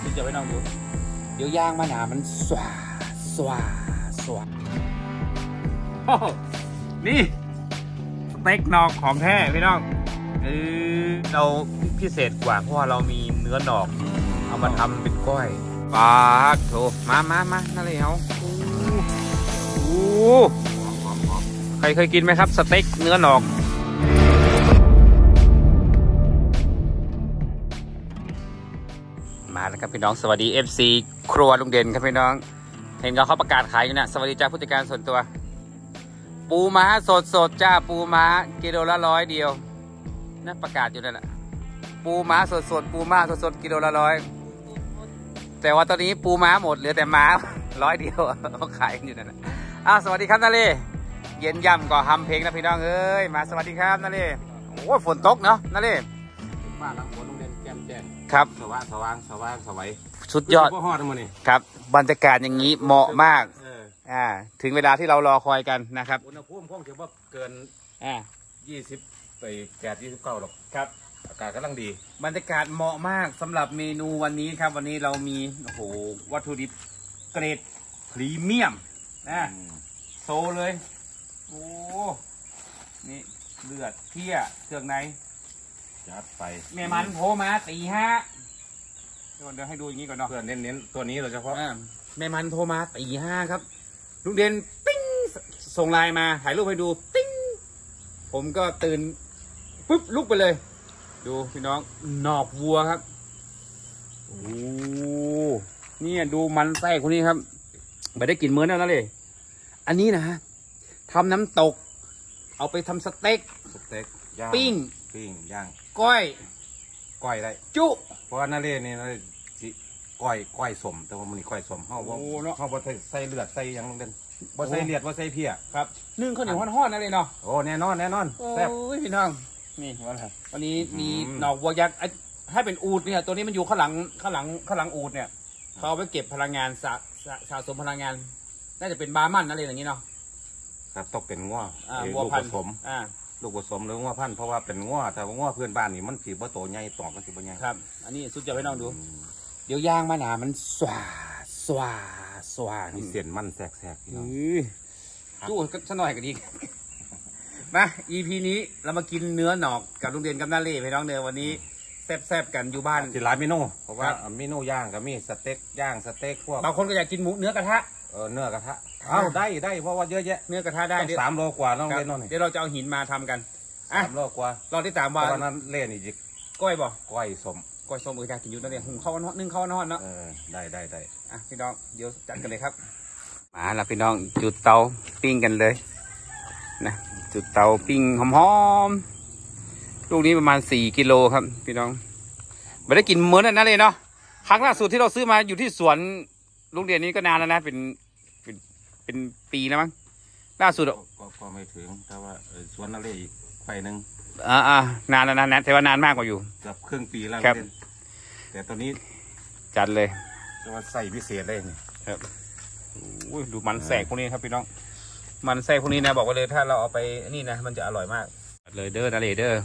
คุณจะไปน้องดูเดี๋ยวย่างมาหนามันสว่นี่สเต็กนอกของแท้พี่น้องเราพิเศษกว่าเพราะว่าเรามีเนื้อหนอกเอามาทำเป็นก้อยปลาโถมานั่นเลยเขาใครเคยกินไหมครับสเต็กเนื้อหนอกมาแล้วครับพี่น้องสวัสดี FC ครัวลุงเด่นครับพี่น้องเห็นเขาประกาศขายอยู่นะสวัสดีจ้าผู้จัดการส่วนตัวปูม้าสดจ้าปูม้ากิโลละ100 เดียวนะประกาศอยู่นั่นแหละปูม้าสดปูม้าสดกิโลละ100แต่ว่าตอนนี้ปูม้าหมดเหลือแต่ม้า100 เดียวเขาขายอยู่นั่นแหละสวัสดีครับนาเล่เย็นย่ำก็ทำเพลงนะพี่น้องเอ้ยมาสวัสดีครับนาเล่โอ้ฝนตกเนาะนาเล่บ้านหลังฝนลุงเด่นแจ่มแจ้งครับสว่างสวัยสุดยอดครับบรรยากาศอย่างนี้เหมาะมากถึงเวลาที่เรารอคอยกันนะครับอุณหภูมิคงจะว่าเกิน20 ไป 29หรอกครับอากาศกำลังดีบรรยากาศเหมาะมากสำหรับเมนูวันนี้ครับวันนี้เรามีโอ้โหวัตถุดิบเกรดพรีเมียมโซเลยโอ้นี่เลือดเที่ยเครื่องในจัดไปแม่มันโผล่มาตี5เดี๋ยวให้ดูอย่างนี้ก่อนเนาะเพื่อนเน้นตัวนี้โดยเฉพาะแม่มันโทรมาตี5ครับลุงเด่นปิ้งส่งไลน์มาถ่ายรูปให้ดูปิ้งผมก็ตื่นปุ๊บลุกไปเลยดูพี่น้องหนอกวัวครับโอ้นี่ดูมันไส้คนนี้ครับไม่ได้กินมื้อแล้วนะเลยอันนี้นะทำน้ำตกเอาไปทำสเต็กย่างปิ้งย่างก้อยได้จุเพราะว่านาเล่นี่นาก้อยสมแต่ว่ามันนี่ก้อยสมเขาบ่ใส่เลือดใส่ยังลงเด่นบ่ใส่เลือดบ่ใส่เพี้ยครับนึ่งข้าวเหนียวห่อนๆนั่นเลยเนาะโอ้แน่นอนแซ่บพี่น้องนี่วันนี้มีหนอกวัวยักษ์ให้เป็นอูฐเนี่ยตัวนี้มันอยู่ข้างหลังอูฐเนี่ยเขาเอาไปเก็บพลังงานสะสมพลังงานน่าจะเป็นบาร์มันอะไรอย่างนี้เนาะครับต้องเป็นง้อลูกผสมลูกผสมหรือง้อพันธุ์เพราะว่าเป็นง้อแต่ว่าง้อเพื่อนบ้านนี่มันสีบ่โตใหญ่ตอกมันสีบ่ใหญ่ครับอันนี้สุดจะให้น้องดูเดี๋ยวย่างมาหนามันสว่างมีเส้นมันแสกจู้ก็สักหน่อยก็ดีมา EP นี้เรามากินเนื้อหนอกกับลุงเด่นกับนาเล่พี่น้องเนื้อวันนี้แซ่บกันอยู่บ้านที่ร้านเมนูเพราะว่าเมนูย่างกับมีสเต็กย่างสเต็กพวกบางคนก็อยากกินหมูเนื้อกระทะเนื้อกระทะได้เพราะว่าเยอะแยะเนื้อกระทะได้ 3 โลกว่าน้องเล่นน้องเดี๋ยวเราจะเอาหินมาทำกัน 3 โลกว่าเราได้ตามว่านั้นเล่นอีกก้อยสมอยากกินอยู่นั่นเองหุงข้าวนึ่งข้าวนอนเนาะได้พี่น้องเดี๋ยวจัดกันเลยครับมาแล้วพี่น้องจุดเตาปิ้งกันเลยนะจุดเตาปิ้งหอมลูกนี้ประมาณ4 กิโลครับพี่น้องไม่ได้กินมื้อนั้นเลยเนาะครั้งล่าสุดที่เราซื้อมาอยู่ที่สวนลุงเด่นนี้ก็นานแล้วนะเป็นปีแล้วมั้งล่าสุดก็ไม่ถึงแต่ว่าสวนนั่นเลยอีกไฟนึงนานแล้วนะแต่ว่านานมากกว่าอยู่เกือบครึ่งปีแล้วแต่ตอนนี้จัดเลยจะว่าใส่พิเศษเลยนี่ครับดูมันแสกพวกนี้ครับพี่น้องมันแสกพวกนี้นะบอกว่าเลยถ้าเราเอาไปนี่นะมันจะอร่อยมากเลยเด้อนะเลยเด้อ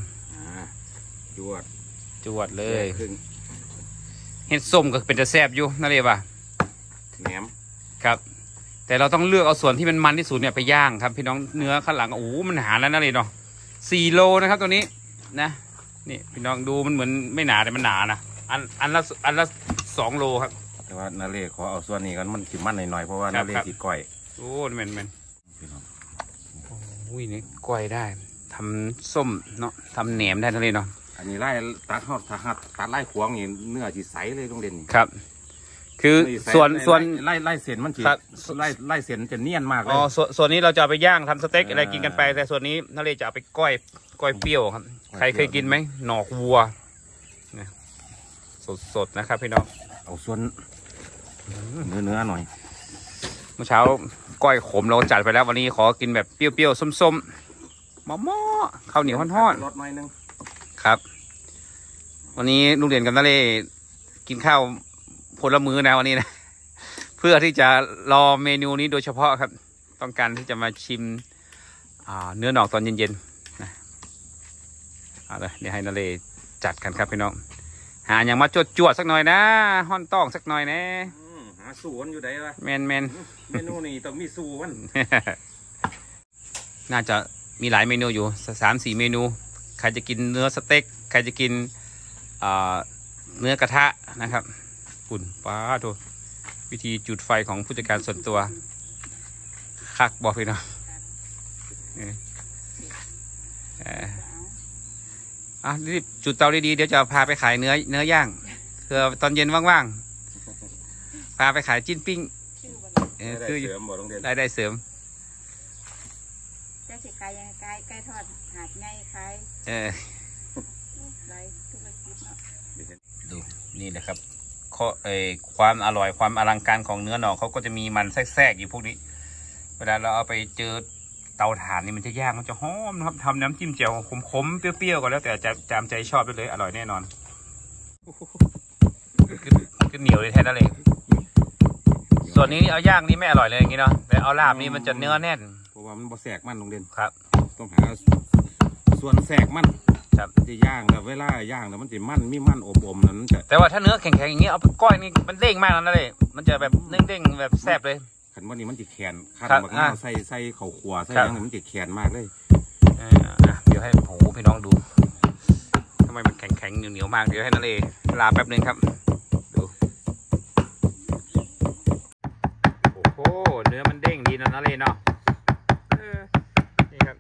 จวดเลยเห็ดส้มก็เป็นจะแซ่บอยู่นั่นเลยป่ะแหนมครับแต่เราต้องเลือกเอาส่วนที่มันที่สุดเนี่ยไปย่างครับพี่น้องเนื้อข้างหลังโอ้มันหนาแล้วนั่นเลยเนาะ4 โลนะครับตัวนี้นะนี่พี่น้องดูมันเหมือนไม่หนาแต่มันหนานะอันละ2 โลครับแต่ว่านาเล่ขอเอาส่วนนี้กันมันขิมมันหน่อยเพราะว่านาเล่ติดก้อยโอ้แม่นพี่น้องอุ้ยนี่ก้อยได้ทำส้มเนาะทำแหนมได้นั่นเลยเนาะอันนี้ไล่ตัดไล่ขวางนี่เนื้อจีใสเลยต้องเด่นครับคือส่วนไล่เส้นมันจีไล่เส้นจะเนียนมากเลยส่วนนี้เราจะไปย่างทำสเต็กอะไรกินกันไปแต่ส่วนนี้นาเล่จะเอาไปก้อยเปรี้ยวครับใครเคยกินไหมหนอกวัวเนี่ยสดนะครับพี่น้องเอาส่วนเนื้อหน่อยเมื่อเช้าก้อยขมเราจัดไปแล้ววันนี้ขอกินแบบเปรี้ยวๆส้มๆมอข้าวเหนียวห่อนๆรสหน่อยนึงครับวันนี้ลุงเด่นกับนาเล่กินข้าวผลมื้อนะวันนี้นะเพื่อที่จะรอเมนูนี้โดยเฉพาะครับต้องการที่จะมาชิมเนื้อหนอกตอนเย็นๆนะเอาเลยเดี๋ยวให้นาเล่จัดกันครับพี่น้องหาอย่างมาจวดสักหน่อยนะห่อนต้องสักหน่อยนะหาสูนอยู่ไหนวะแมนเมนูนี้ต้องมีสูนน่าจะมีหลายเมนูอยู่3-4 เมนูใครจะกินเนื้อสเต็กใครจะกินเนื้อกระทะนะครับฝุ่นป้าดูวิธีจุดไฟของผู้จัดการส่วนตัวคักบอกพี่น้องรีบจุดเตาดีๆเดี๋ยวจะพาไปขายเนื้อย่างเพื่อตอนเย็นว่างๆพาไปขายจิ้นปิ้งคือได้เสริมจะสิไก่ทอดหาดไงขายหลายธุรกิจเนาะดูนี่แหละครับความอร่อยความอลังการของเนื้อหนองเขาก็จะมีมันแทรกอยู่พวกนี้เวลาเราเอาไปเจอเตาถ่านนี่มันจะย่างมันจะหอมนะครับทำน้ำจิ้มแจ่วขมๆเปรี้ยวๆก็แล้วแต่จะจำใจชอบได้เลยอร่อยแน่นอนคือเหนียวเลยแท้นั่นเองส่วนนี้เอาย่างนี่ไม่อร่อยเลยอย่างนี้เนาะแต่เอาลาบนี่มันจะเนื้อแน่นเพราะว่ามันบ่แสกมันลงเด่นครับต้องหาส่วนแสกมันจะย่างแต่เวลาย่างแต่มันจะมีมันอบๆนั้นแต่ว่าถ้าเนื้อแข็งๆอย่างนี้เอาไปก้อยนี่มันเด้งมากนั่นเลยมันจะแบบเด้งๆแบบแซ่บเลยขันว่านี่มันจะแข็งขันแบบนี้ใส่ข้าวขัวใส่ยังมันจะแข็งมากเลยเดี๋ยวให้โอ้พี่น้องดูทำไมมันแข็งๆเหนียวๆมากเดี๋ยวให้นั่นเลยลาแป๊บนึงครับดูโอ้โหเนื้อมันเด้งดีนั่นเลยเนาะนี่ครับ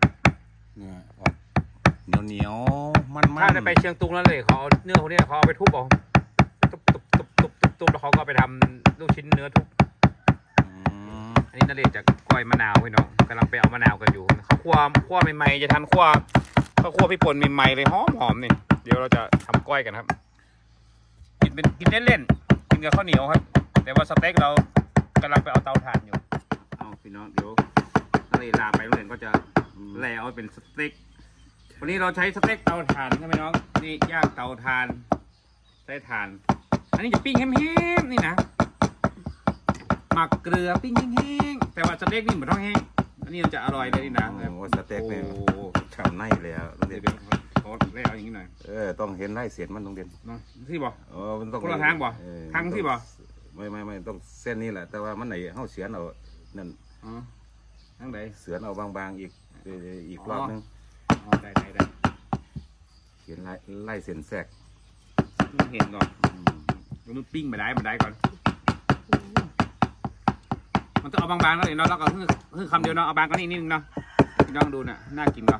เหนียวมันถ้าจะไปเชียงตุงนั่นเลยเขาเนื้อพวกนี้เขาเอาไปทุบเอาตุบแล้วเขาก็ไปทำลูกชิ้นเนื้อทุบอันนี้นั่นเลยจะก้อยมะนาวพี่น้องกำลังไปเอามะนาวกันอยู่เขาคั่วใหม่ๆจะทันคั่วพี่ปนใหม่ๆเลยหอมนี่เดี๋ยวเราจะทำก้อยกันครับกินเล่นๆกินกับข้าวเหนียวครับแต่ว่าสเต็กเรากำลังไปเอาเตาถ่านอยู่เอาพี่น้องเดี๋ยวนั่นเลยลาไปโรงเรียนก็จะแล่เอาเป็นสเต็กวันนี้เราใช้สเต็กเตาถ่านใช่ไหมน้องนี่ย่างเตาถ่านใช้ถ่านอันนี้จะปิ้งแห้งๆนี่นะหมักเกลือปิ้งแห้งๆแต่ว่าสเต็กนี่เหมือนท้องแห้งอันนี้มันจะอร่อยเลยนี่นะโอ้สเต็กเนี่ยฉ่ำในแล้วเดี๋ยวขอเล่าอย่างนี้หน่อยต้องเห็นไล่เสียนมันต้องเด่นที่บ่มันต้องคนละทางบ่ทางที่บ่ไม่ต้องเส้นนี้แหละแต่ว่ามันไหนเข้าเสียนเอานั่นทางไหนเสือนเอาบางๆอีกรอบนึงได้เห็นไล่เสียนแทรกเห็นก่อนมันปิ้งมาได้ก่อนมันต้องเอาบางๆแล้วเนาะแล้วก็คือคำเดียวเนาะเอาบางก็นี่นิดนึงเนาะลองดูน่ะน่ากินเนาะ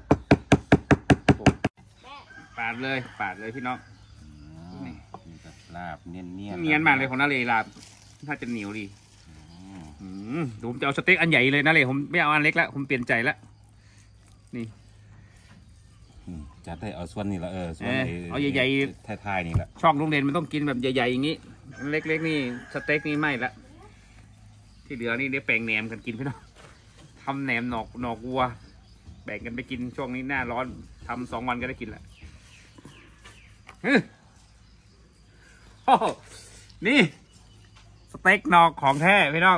ปาดเลยพี่น้องนี่ลาบเนียนมากเลยของนาเลลาบถ้าจะเหนียวดีผมจะเอาสเต็กอันใหญ่เลยนาเลผมไม่เอาอันเล็กแล้วผมเปลี่ยนใจแล้วนี่จะได้เอาส่วนนี้ละส่วนเอาใหญ่ๆท้ายๆนี่แหละช่องโรงเรียนมันต้องกินแบบใหญ่ๆอย่างนี้เล็กๆนี่สเต็กนี่ไม่ละที่เหลือนี่ได้แปลงแหนมกันกินพี่น้องทำแหนมหนอกวัวแบ่งกันไปกินช่วงนี้หน้าร้อนทำ2 วันก็ได้กินละนี่สเต็กนอกของแท้พี่น้อง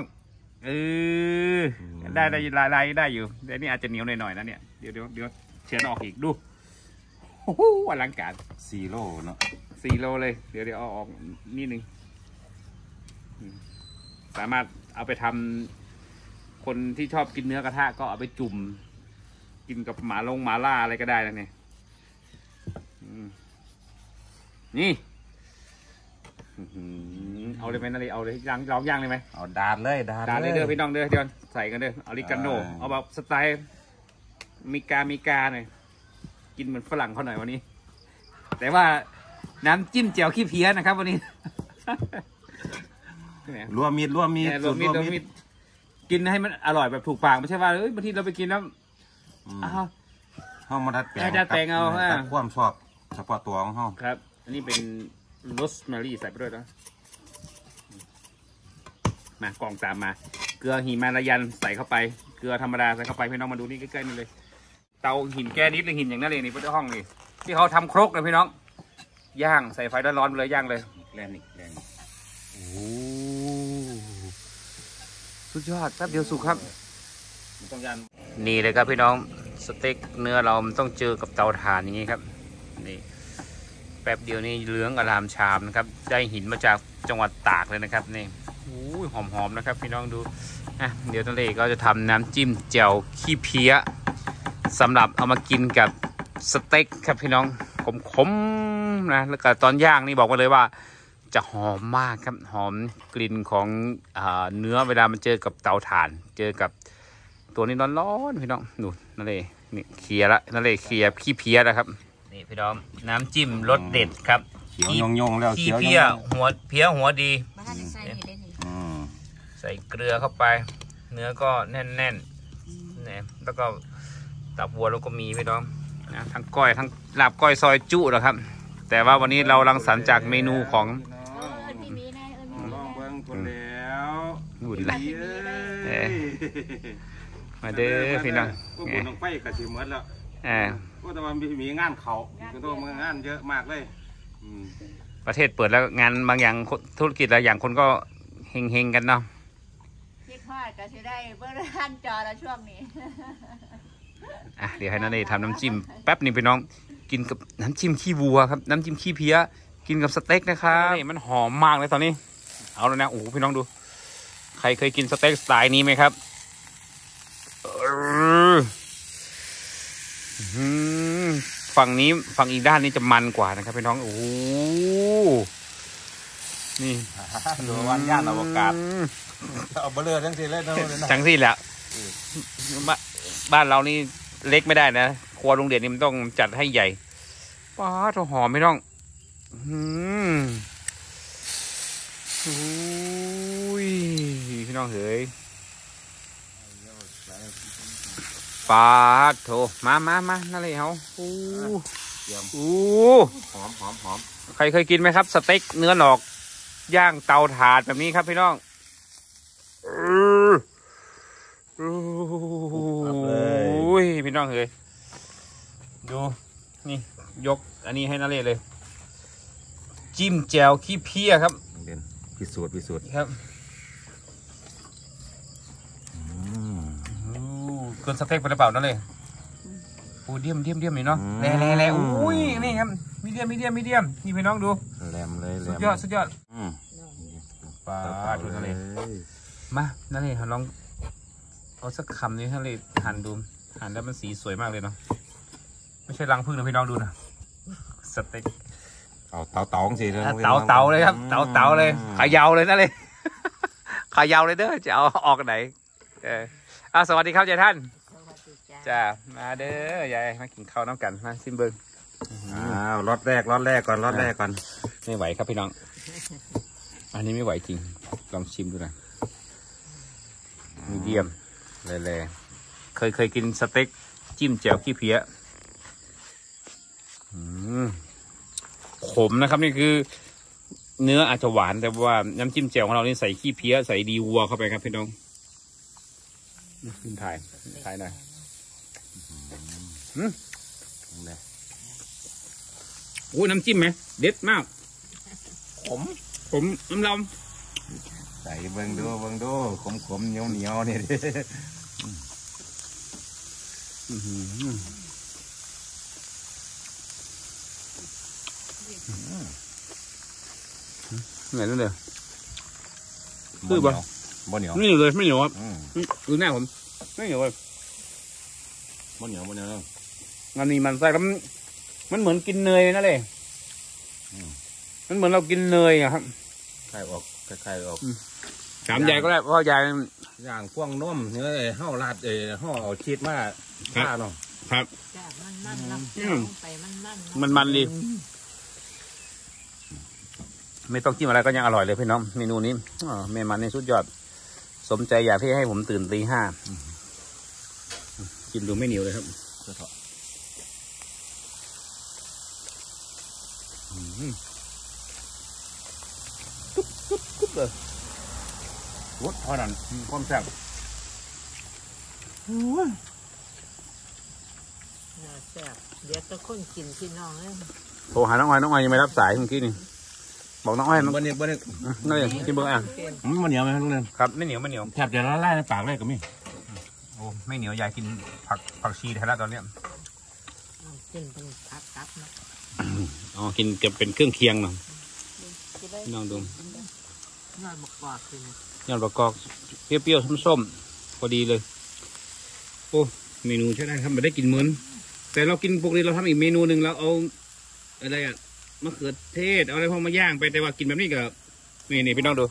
ได้ลายได้อยู่แต่นี่อาจจะเหนียวหน่อยๆนะเนี่ยเดี๋ยวเชือนออกอีกดูโอ้โหอลังการ 4 โลเนาะ 4 โลเลยเดี๋ยวเอาออกนิดนึงสามารถเอาไปทำคนที่ชอบกินเนื้อกระทะก็เอาไปจุ่มกินกับหมาล่าอะไรก็ได้แล้วเนี่ยนี่เอาเลยไหมนาลีเอาเลยลองย่างเลยไหมเอาดาดเลยเด้อพี่น้องเด้อเดี๋ยวใส่กันเด้อออริกาโน่เอาแบบสไตล์มีกาหน่อยกินเหมือนฝรั่งเขาหน่อยวันนี้แต่ว่าน้ำจิ้มแจ่วขี้เพี้ยนะครับวันนี้รวมมีดกินให้มันอร่อยแบบถูกปากไม่ใช่ว่าบางทีเราไปกินแล้วห้องมาดัดแปลงเอาความชอบเฉพาะตัวของห้องครับอันนี้เป็นโรสแมรี่ใส่ไปด้วยนะมากล่องตามมาเกลือหิมาลายันใส่เข้าไปเกลือธรรมดาใส่เข้าไปพี่น้องมาดูนี่ใกล้ๆนี่เลยเตาหินแก้นิดหรือหินอย่างนั้นเลยนี่พุทธห้องนี่ที่เขาทำครกนะพี่น้องย่างใส่ไฟร้อนๆเลยย่างเลยแรงโอ้สุดยอดแป๊บเดียวสุกครับนี่เลยครับพี่น้องสเต็กเนื้อเรามันต้องเจอกับเตาถ่านอย่างนี้ครับนี่ป๊บเดียวนี่เหลืองอลามชามนะครับได้หินมาจากจังหวัดตากเลยนะครับนี่หอมๆนะครับพี่น้องดูเดี๋ยวนั่นเองก็จะทำน้ำจิ้มแจ่วขี้เพี้ยสำหรับเอามากินกับสเต็กครับพี่น้องขมๆนะแล้วก็ตอนย่างนี่บอกมาเลยว่าจะหอมมากครับหอมกลิ่นของเนื้อเวลามันเจอกับเตาถ่านเจอกับตัวนี้ร้อนๆพี่น้องดูนั่นเองนี่เคลียร์ละนั่นเองเคลียร์ขี้เพี้ยนะครับนี่พี่น้องน้ำจิ้มรสเด็ดครับเขียวยงแล้วขี้เพี้ยหัวเพี้ยหัวดีใส่เกลือเข้าไปเนื้อก็แน่นๆเนี่ยแล้วก็ตับวัวแล้วก็มีพี่น้องนะทั้งก้อยทั้งลาบก้อยซอยจุนะครับแต่ว่าวันนี้เรารังสรรค์จากเมนูของลองเบิ้งคนแล้วหุ่นละมาเด้อพี่น้องก็บุญลงไปกระชิมหมดแล้วก็แต่ว่ามีงานเขาก็ต้องงานเยอะมากเลยประเทศเปิดแล้วงานบางอย่างธุรกิจหลายอย่างคนก็เฮงๆกันเนาะคิดว่าจะได้เบิ้งทันจอแล้วช่วงนี้เดี๋ยวให้นั่นเองทำน้ำจิ้มแป๊บนึงพี่น้องกินกับน้ำจิ้มขี้วัวครับน้ำจิ้มขี้เพี้ยกินกับสเต็กนะครับมันหอมมากเลยตอนนี้เอาแล้วนะโอ้โหพี่น้องดูใครเคยกินสเต็กสไตล์นี้ไหมครับฝั่งนี้ฝั่งอีกด้านนี้จะมันกว่านะครับพี่น้องโอ้นี่ดูวันย่านอวกาศเอาเบลอทั้งสี่เลยทั้งสี่แหละบ้านเรานี่เล็กไม่ได้นะครัวโรงเรียนนี่มันต้องจัดให้ใหญ่ป้าตัวหอมไม่ต้องพี่น้องเฮ้ยปาดโถมานั่นเลยเขาหอมใครเคยกินไหมครับสเต็กเนื้อหนอกย่างเตาถ่านแบบนี้ครับพี่น้องพี่น้องเฮ้ยดูนี่ยกอันนี้ให้นาเล่เลยจิ้มแจ่วขี้เพี้ยครับพิสูจน์ครับเกินสเต็กไปหรือเปล่านั่นเลยโอ้เดียมนี่เนาะแร่อุ้ยนี่ครับมีเดียมนี่พี่น้องดูแรมเลยสุดยอดปลาดูนั่นเลยมานั่นเลยลองเอาสักคำนี้นั่นเลยหั่นดูหั่นแล้วมันสีสวยมากเลยเนาะไม่ใช่รังผึ้งนะพี่น้องดูนะสเต็กเอาเตาสิเลยเตาเลยครับเตาเลยขายาวเลยนั่นเลยขายาวเลยเด้อจะเอาออกไหนสวัสดีครับยายท่านจ้ามาเด้อยายมากินข้าวน้ำกันมาซิมเบิ้งรสแรกก่อนไม่ไหวครับพี่น้องอันนี้ไม่ไหวจริงลองชิมดูหน่อยมีเดียมเลยเคยกินสเต็กจิ้มแจ่วขี้เพี้ยขมนะครับนี่คือเนื้ออาจจะหวานแต่ว่าน้ำจิ้มแจ่วของเรานี่ใส่ขี้เพี้ยใส่ดีวัวเข้าไปครับพี่น้องขึ้นถ่ายหน่อยโอ้น้ำจิ้มไหมเด็ดมากผมน้ำลำใส่เบิ่งดูขมเหนียวเนี่ยไงนั่นเลยคือบ่เหนียวไม่เหนียวเลยไม่เหนียวครับดูหน้าผมไม่เหนียวเลยบ่เหนียวงานนี้มันใส่แล้วมันเหมือนกินเนยนั่นเลยมันเหมือนเรากินเนยอะครับคล้ายออกถามยายก็ได้เพราะยายย่างพ่วงนมเนื้อห่อราดห่อเอาชีสมาข้าเนาะครับมันดีไม่ต้องจิ้มอะไรก็ยังอร่อยเลยพี่น้องเมนูนี้แม่มันในสุดยอดสมใจอยากที่ให้ผมตื่นตี 5กินดูไม่เหนียวเลยครับกุ๊บเลยรสเท่านั้นความแซ่บเดี๋ยวตะคนกินพี่น้องเลยโทรหาน้องอ้อยยังไม่รับสายเมื่อกี้นี่บอกน้องอ้อยมันนี่กินเบอร์อ่ะมันเหนียวไหมลุงเด่นครับไม่เหนียวแทบจะละลายในปากเลยก็มีโอ้ไม่เหนียวยายกินผักชีแท้แล้วตอนเนี้ยกินเป็นพักนะอ๋อกินจะเป็นเครื่องเคียงหน่อยพี่น้องดูยอดประกอบเปรี้ยวๆส้มๆพอดีเลยโอ้เมนูใช่ได้ครับไม่ได้กินเหมือนแต่เรากินปกติเราทำอีกเมนูหนึ่งเราเอาอะไรอะมะเขือเทศเอาอะไรพวกมาย่างไปแต่ว่ากินแบบนี้กับนี่พี่น้องดู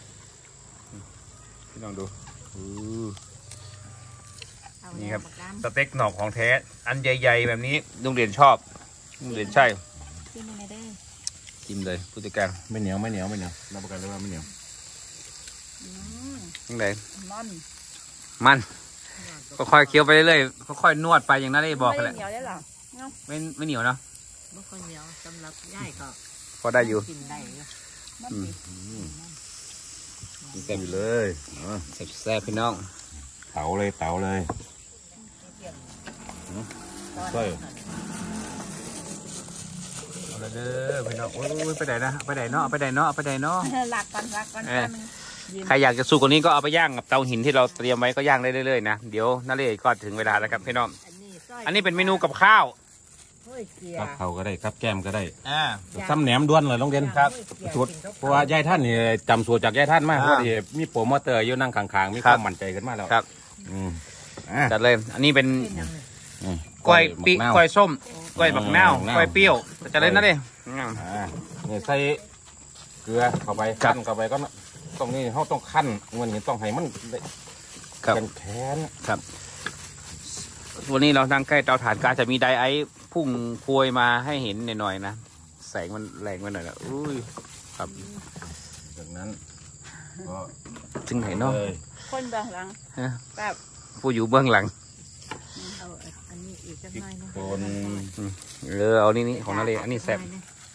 นี่ครับสเต็กหนอกของแท้อันใหญ่ๆแบบนี้ลุงเด่นชอบลุงเด่นใช่จิ้มเลยผู้จัดการไม่เหนียวรับประกันเลยว่าไม่เหนียวยังไงมันค่อยๆเคี้ยวไปเรื่อยๆค่อยๆนวดไปอย่างนั้นได้บอกกันแหละไม่เหนียวเนาะไม่ค่อยเหนียวสำหรับย่ายก็พอได้อยู่แซ่บอยู่เลยแซ่บพี่น้องเต๋าเลยใช่เอาเลยเด้อพี่น้องโอ้ยไปไหนนะไปไหนเนาะหลักก่อนใครอยากจะสู้กว่านี้ก็เอาไปย่างกับเตาหินที่เราเตรียมไว้ก็ย่างได้เรื่อยๆนะเดี๋ยวนั่นเลยก็ถึงเวลาแล้วครับพี่น้องอันนี้เป็นเมนูกับข้าวกับเขาก็ได้กับแก้มก็ได้ซ้ำแหนมด้วนเลยน้องเด่นครับสูตรเพราะว่ายายท่านนี่จำสูตรจากยายท่านมากเพราะมีโปรโมเตอร์อยู่นั่งข้างๆมีความมั่นใจขึ้นมาแล้วครับจัดเลยอันนี้เป็นกล้วยส้มกล้วยบักนาวกล้วยเปรี้ยวจัดเลยนั่นเลยเนี่ยใส่เกลือเข้าไปขั้นเข้าไปก็ตรงนี้เขาต้องขั้นเงินต้องให้มันเป็นแข็งครับวันนี้เรานั่งใกล้เตาถ่านก็จะมีไดไอพุ่งพวยมาให้เห็นหน่อยๆนะแสงมันแรงไปหน่อยนะอุ้ยครับจากนั้นก็ถึงไหนเนาะคนเบื้องหลังแบบผู้อยู่เบื้องหลังอันนี้อีกสักหน่อยนะคนเอานี่ของนาเลอันนี้แซ่บ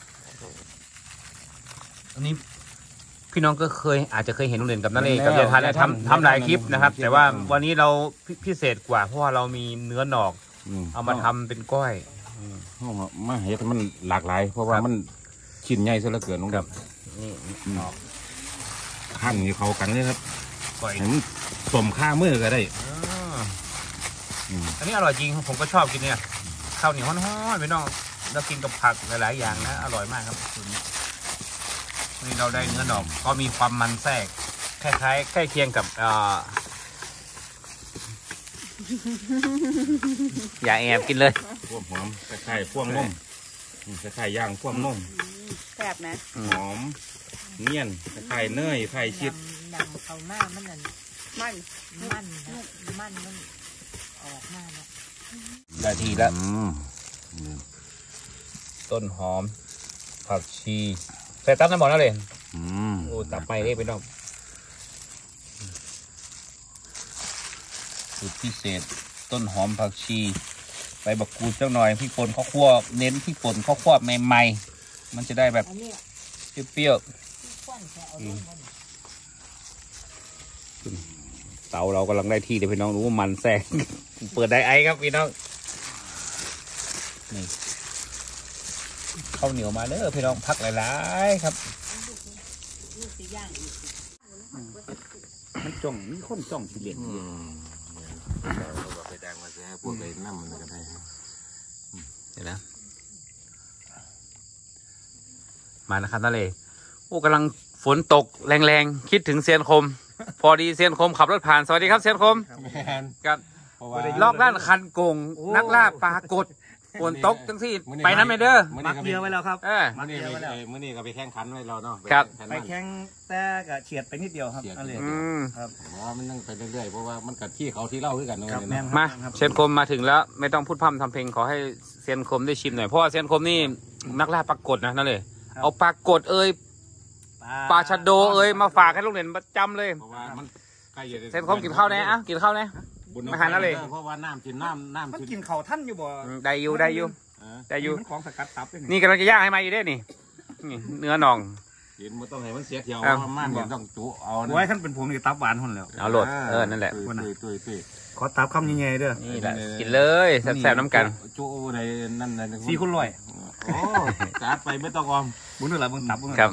อันนี้พี่น้องก็อาจจะเคยเห็นลุงเด่นกับนาเลกับยายทานทำหลายคลิปนะครับแต่ว่าวันนี้เราพิเศษกว่าเพราะว่าเรามีเนื้อหนอกเอามาทำเป็นก้อยมาเห็ดมันหลากหลายเพราะว่ามันชิ้นใหญ่ซะเหลือเกินน้องครับนี่ขั้นนี้เขากันเลยครับก้อยมันสมข้ามือก็ได้อันนี้อร่อยจริงผมก็ชอบกินเนี่ยข้าวเหนียวฮ้อนๆไปน้องแล้วกินกับผักหลายๆอย่างนะอร่อยมากครับนี่เราได้เนื้อหนอกก็มีความมันแทรกคล้ายๆใกล้เคียงกับอย่าแอบกินเลยพวกหอมคล้ายๆพวกนมคล้ายๆย่างพวกนมแซ่บนะหอมเนียนคล้ายเนยคล้ายชิดดำเขาหน้ามันออกมาแล้วได้ทีแล้วต้นหอมผักชีใส่ตับน้ำหมดแล้วเลยโอ้ตับไปได้ไปน้องสูตรพิเศษต้นหอมผักชีใบบักกูดสักหน่อยพริกป่นข้าวคั่วเน้นพริกป่นข้าวคั่วใหม่ๆมันจะได้แบบเปรี้ยวเตาเรากำลังได้ที่เลยพี่น้องรู้ว่ามันแทรกเปิดไดไอครับพี่น้องนี่ข้าวเหนียวมาเด้อพี่น้องพักหลายๆครับมันจ้องมีคนจ้องสิเลี้ยงไปแดงมาเสียพวกเลยน้ำมันก็ได้เดี๋ยวนะมานะครับนั่นเลยโอ้กำลังฝนตกแรงๆคิดถึงเซียนคมพอดีเซียนคมขับรถผ่านสวัสดีครับเซียนคมครับลอกด้านคันโกงนักล่าปลากดฝนตกจังที่ไปนั้นไม่เด้อมักเดียวไว้แล้วครับมื้อนี้ก็ไปแข่งขันไว้เราเนาะครับไปแข่งแต่ก็เฉียดไปนิดเดียวครับนั่นเลยครับมันนั่งไปเรื่อยๆเพราะว่ามันกัดที่เขาที่เล่าด้วยกันนะมาเซียนคมมาถึงแล้วไม่ต้องพูดพร่ำทำเพลงขอให้เซียนคมได้ชิมหน่อยเพราะว่าเซียนคมนี่นักล่าปลากดนะนั่นเลยเอาปลากดปลาชะโดมาฝากให้ลูกเด่นประจำเลยเพราะว่ามันเซียนคมกินข้าวแน่อะกินข้าวแน่มาหานั่นเลยเพราะว่าน้ำมันกินเข่าท่านอยู่บ่ได้อยู่มันของสกัดตับนี่กำลังจะย่างให้มาอยู่ด้วยนี่เนื้อหนองเห็นมันต้องให้มันเสียเที่ยวมันต้องจุเอาไว้ท่านเป็นผมนี่ตับหวานคนแล้วเอาโหลดนั่นแหละขอตับคำยังไงเด้อนี่แหละกินเลยแซ่บๆน้ำกันจุในนั่น 4 คนร้อยโอ้จัดไปไม่ต้องออมบุญอะไรบุญตับครับ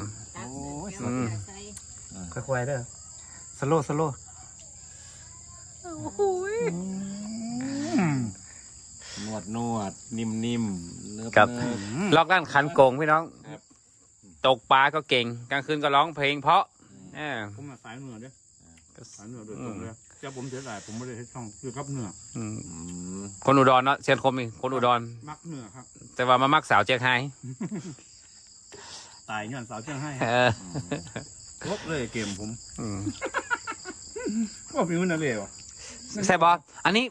ค่อยๆเด้อสโลโอ้โหนนวดนิ่มๆกับลอกด้านขันโกงพี่น้องตกปลาก็เก่งกลางคืนก็ร้องเพลงเพราะผมมาสายเหนือด้วยสายเหนือโดยตรงเลยเจ้าผมเสียดายผมไม่ได้ให้ช่องคือกับเหนือคนอุดรเนาะเชียนคมอีกคนอุดรมักเหนือครับแต่ว่ามามักสาวเจียงไฮ้ตายย้อนสาวเจียงไฮ้ลบเลยเกมผมก็มีมันอะไรวะใช่บอสอันนี้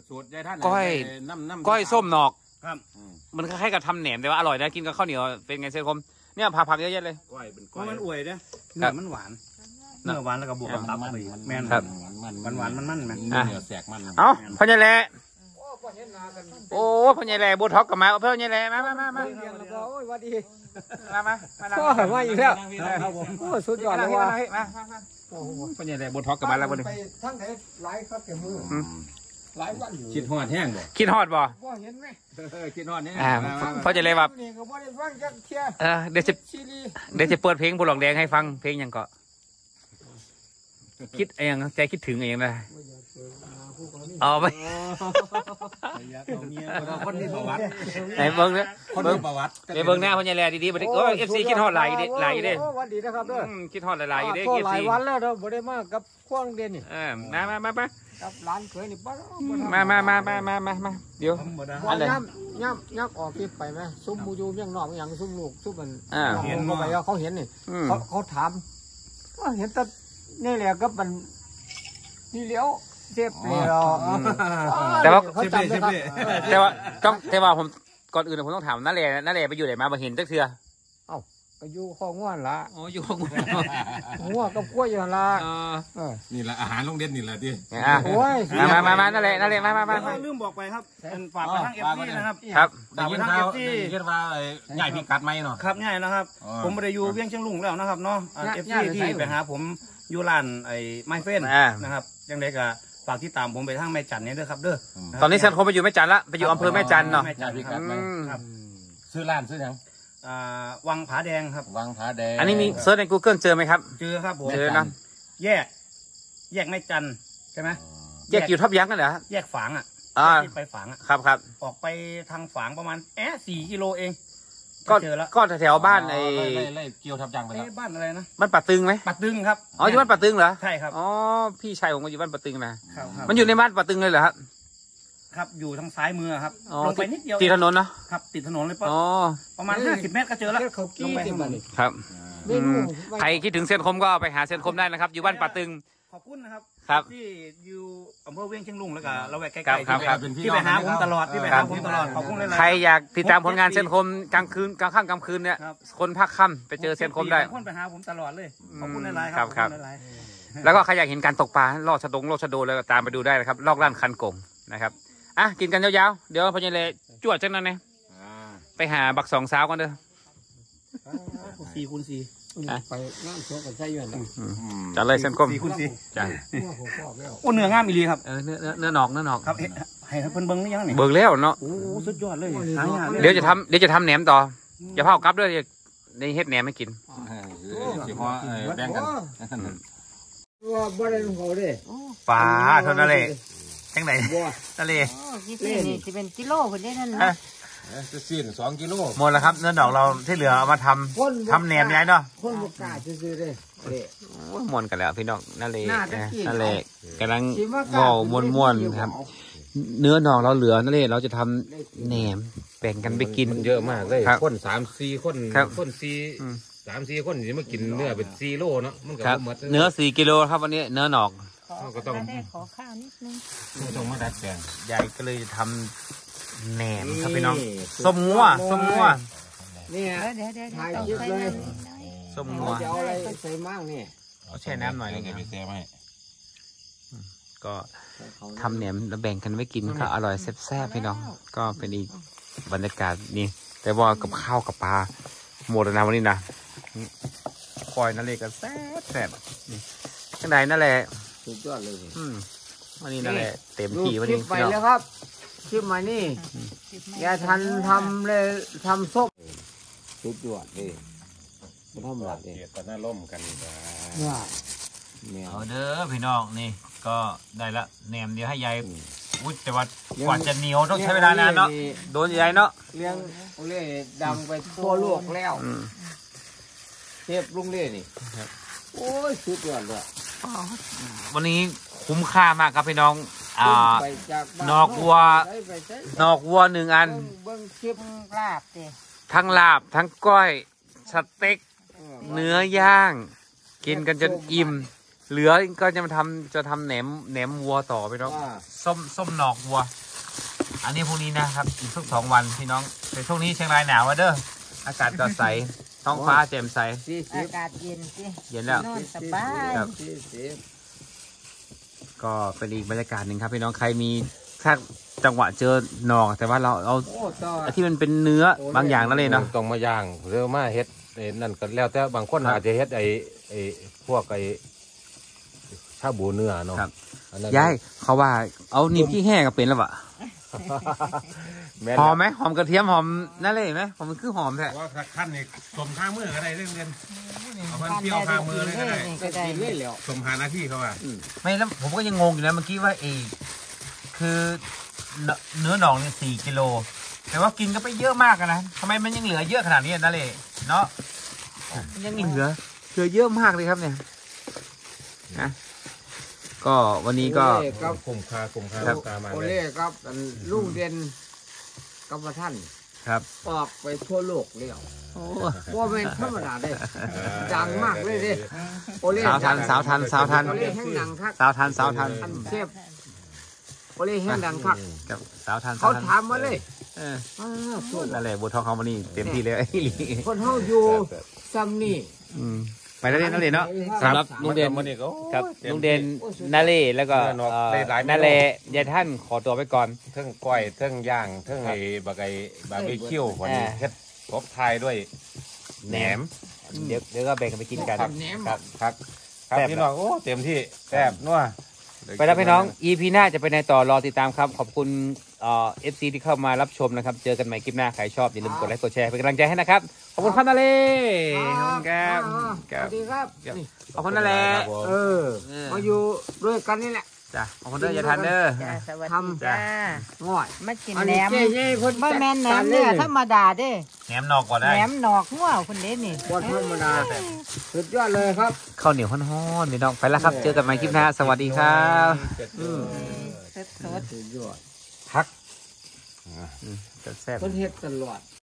ก้อยส้มหนอกครับมันคล้ายๆกับทำแหนมแต่ว่าอร่อยนะกินกับข้าวเหนียวเป็นไงเชียนคมเนี่ยผักเยอะแยะเลยก้อยเป็นก้อยมันอวยเนี่ยเนื้อมันหวานเนื้อหวานแล้วก็บวกกับตับไปแม่นครับหวานมันไหมเนื้อแสกมันเอ้าพ่อใหญ่แหล่โอ้พ่อใหญ่แหล่บูท็อกกับมาพ่อใหญ่แหล่มาโอ้ยวัดดีมาว่าอีกแล้วครับผมโอ้สุดยอดเลยว่าโอ้พ่อใหญ่แหล่บูท็อกกับมาแล้ววันนี้ทั้งไหนหลายครับแกมือหลายวันอยู่คิดฮอดแห้งบ่คิดฮอดบ่เห็นไหมคิดฮอดเนี่ยพ่อใหญ่แหล่แบบเดี๋ยวจะเปิดเพลงบุหลองแดงให้ฟังเพลงยังก็คิดเองใจคิดถึงเองนะเอาไปคนนี้ประวัติไหนเบิ้งเนี่ยคนนี้ประวัติเบิ้งหน้าพ่อใหญ่แหล่ดีๆบัดนี้โอ้เอฟซีคิดฮอดหลายดิวันดีนะครับด้วยคิดฮอดหลายๆอยู่ดิหลายวันแล้วเราบ่ได้มากับควงเด่นนี่มากับร้านเคยนี่ป้ามาเดี๋ยวอะไรย่ำออกคลิปไปไหมซุ้มมูยูยังนอกอย่างซุ้มลูกซุ้มมันเห็นเข้าไปเขาเห็นนี่เขาถามก็เห็นแต่นี่แหละก็มันนี่เลี้ยวเจ็บเลยแต่ว่าเขาจำได้ครับแต่ว่าผมก่อนอื่นผมต้องถามน้าแหล่ไปอยู่ไหนมาบ่เห็นจักเทื่อเอ้าไปอยู่ข้องว่านละอยู่ข้องว่านหัวกับกล้วยอยู่ละนี่แหละอาหารโรงเรียนนี่แหละที่โอ้ยมานั่นแหละมาลืมบอกไปครับฝากไปทางFCนะครับครับฝากไปทาง FC เรียกว่าใหญ่พิกัดไหมเนาะครับใหญ่นะครับผมไม่ได้อยู่เวียงเชียงลุงแล้วนะครับเนาะ FC ที่ไปหาผมอยู่ร้านไอ้ไมเฟนนะครับยังไงก็ฝากที่ตามผมไปทางแม่จันนี่ด้วยครับเด้อตอนนี้ฉันคงไปอยู่แม่จันละไปอยู่อำเภอแม่จันเนาะครับซื้อร้านซื้อยังวังผาแดงครับวังผาแดงอันนี้มีเซิร์ชใน Google เจอไหมครับเจอครับผมเจอนะแยกแม่จันใช่ไหมแยกอยู่ทับยั้งกันเหรอแยกฝางไปฝางครับออกไปทางฝางประมาณ4 กิโลเองก็แถวบ้านไอ้เกี่ยวทับยั้งไปแล้วบ้านอะไรนะบ้านป่าตึงไหมป่าตึงครับอยู่บ้านป่าตึงเหรอใช่ครับอ๋อพี่ชายผมก็อยู่บ้านป่าตึงนะมันอยู่ในบ้านป่าตึงเลยเหรอครับอยู่ทางซ้ายมือครับลงไปนิดเดียวติดถนนเนาะครับติดถนนเลยประมาณ50 เมตรก็เจอแล้วเขากี้ติดมาเลยครับใครคิดถึงเส้นคมก็ไปหาเส้นคมได้นะครับอยู่บ้านป่าตึงขอบคุณนะครับครับที่อยู่อำเภอเวียงเชียงลุงแล้วก็เราแวกใกล้ๆที่ไปหาผมตลอดขอบคุณเลยใครอยากติดตามผลงานเส้นคมกลางคืนกลางค่ำกลางคืนเนี่ยคนภาคค่ำไปเจอเส้นคมได้คนไปหาผมตลอดเลยขอบคุณหลายๆครับแล้วก็ใครอยากเห็นการตกปลาลอดชะโดแล้วก็ตามไปดูได้นะครับลอกล้านคันกงนะครับกินกันยาวๆเดี๋ยวพ่อใหญ่เลยจวดจังนั้นเนี่ยไปหาบักสองสาวกันเด้อ 4 คูณ 4 ไปงานโชว์กันใช่ยืนจัดเลยเส้นคม 4 คูณ 4 จ้ะโอ้เนื้องามอีหลีครับเนื้อหนอกครับให้เพิ่นเบิ่งหรือยังนี่เบิ่งแล้วเนาะโอ้สุดยอดเลยเดี๋ยวจะทำแหนมต่ออย่าเผากลับด้วยในเฮ็ดแหนมให้กินแบ่งกันว่าบ่ได้ของเขาเด้ปลาเท่านั้นเลยจังไหนทะเลนี่จะเป็นกิโลคนได้นั่นนะจะสิ้น2 กิโลหมดแล้วครับเนื้อดอกเราที่เหลือเอามาทำแหนมยัยเนาะคนบกล้าซื้อเลยม้วนกันแล้วพี่น้องนั่นเลยกำลังม้วนครับเนื้อดอกเราเหลือนั่นเลยเราจะทำแหนมแบ่งกันไปกินเยอะมากเลยคน3-4 คน3-4 คนจะมากินเนื้อเป็น4 โลเนาะมันก็หมดเนื้อ4 กิโลครับวันนี้เนื้อหนอกก็ต้องขอข้าวนิดนึงต้องมาดัดแปลงใหญ่ก็เลยทำแหนมครับพี่น้องส้มงัวนี่ถ่ายคลิปเลยส้มงัวจะเอาอะไรใส่มั่งนี่เอาแช่น้ำหน่อยนึงไปแช่ไหมก็ทำแหนมแล้วแบ่งกันไว้กินก็อร่อยแซ่บๆพี่น้องก็เป็นอีกบรรยากาศนี่แต่ว่ากับข้าวกับปลาหมดนะวันนี้นะคอยนั่นเลยก็แซ่บข้างในนั่นแหละสุดยอดเลยวันนี้นั่นแหละเต็มที่วันนี้ไปแล้วครับคลิปมานี่อย่าทันทำเลยทำส้มสุดยอดเลยทำแบบนี้ตอนนั้นล่มกันเอาเด้อพี่น้องนี่ก็ได้ละแหนมเดี๋ยวให้ยายอุ้ยแต่ว่ากว่าจะเหนียวต้องใช้เวลานานเนาะโดนใหญ่เนาะเลี้ยงเล่ดังไปทั่วโลกแล้วเทพลุงเล่นี่โอ้ยสุดยอดเลยวันนี้คุ้มค่ามากครับพี่น้องนอกวัว1 อันเบิ้งคลิปลาบเด้ทั้งลาบทั้งก้อยสเต็กเนื้อย่างกินกันจนอิ่มเหลือก็จะมาทำแหนมวัวต่อพี่น้องส้มหนอกวัวอันนี้พวกนี้นะครับอีกสัก2 วันพี่น้องแต่ช่วงนี้เชียงรายหนาวเด้ออากาศก็ใสท้องฟ้าแจ่มใสอากาศเย็นสิเย็นแล้วนอนสบายก็เป็นอีกบรรยากาศหนึ่งครับพี่น้องใครมีถ้าจังหวะเจอหนอกแต่ว่าเราเอาที่มันเป็นเนื้อบางอย่างนั่นเลยเนาะต้องมาย่างหรือมาเฮ็ดนั่นก็แล้วแต่บางคนอาจจะเฮ็ดพวกชาบูเนื้อเนาะยายเขาว่าเอานิ่มที่แห้งก็เป็นแล้ววะหอมไหมหอมกระเทียมหอมนั่นเลยไหมหอมมันคือหอมแท้ว่าขั้นนี่สมข้างมือก็ได้เรื่องเงินเอาพันเปรี้ยวข้างมือเลยก็ได้สมหาหน้าที่เขาว่าไม่แล้วผมก็ยังงงอยู่นะเมื่อกี้ว่าคือเนื้อหนองเนี่ย4 กิโลแต่ว่ากินก็ไปเยอะมากนะทำไมมันยังเหลือเยอะขนาดนี้นั่นเลยเนาะยังเหลือเยอะมากเลยครับเนี่ยนะก็วันนี้ก็คุ้มค่าโอเล่ครับลุงเด่นกับท่านครับออกไปทั่วโลกเลยว่าเป็นธรรมดาเลยดังมากเลยดิโอเล่สาวทันโอเล่แห้งดังคักสาวทันเทพโอเล่แห้งดังคักกับสาวทันเขาถามมาเลยนั่นแหละบัวทองเขามานี่เต็มที่เลยคนเฮาอยู่ซัมนี่ไปนั่นเลยเนาะสำหรับลุงเด่นครับลุงเด่นนาเล่แล้วก็นาเล่ยายท่านขอตัวไปก่อนเทิงก้อยเทิงย่างเทิงบาร์บีคิววันนี้เฮ็ดครบไทยด้วยแหนมเดี๋ยวก็แบ่งกันไปกินกันครับพี่น้องโอ้เต็มที่แซ่บนัวไปแล้วพี่น้อง EP หน้าจะไปในต่อรอติดตามครับขอบคุณFC ที่เข้ามารับชมนะครับเจอกันใหม่คลิปหน้าใครชอบอย่าลืมกดไลค์กดแชร์เป็นกำลังใจให้นะครับขอบคุณครับนาเล่ขอบคุณครับสวัสดีครับขอบคุณนาเล่มาอยู่ด้วยกันนี่แหละจ้ะขอบคุณเด้ออย่าทันเด้อทำจ้าง่อยมากินแหนมไม่แม่นแหนมเนี่ยธรรมดาเด้แหนมนอกก็ได้แหนมนอกงัวคนเด่นนี่ธรรมดาสุดยอดเลยครับข้าวเหนียวฮ้อนๆพี่น้องไปแล้วครับเจอกันใหม่คลิปหน้าสวัสดีครับสุดยอดฮักคนเฮ็ดตลอด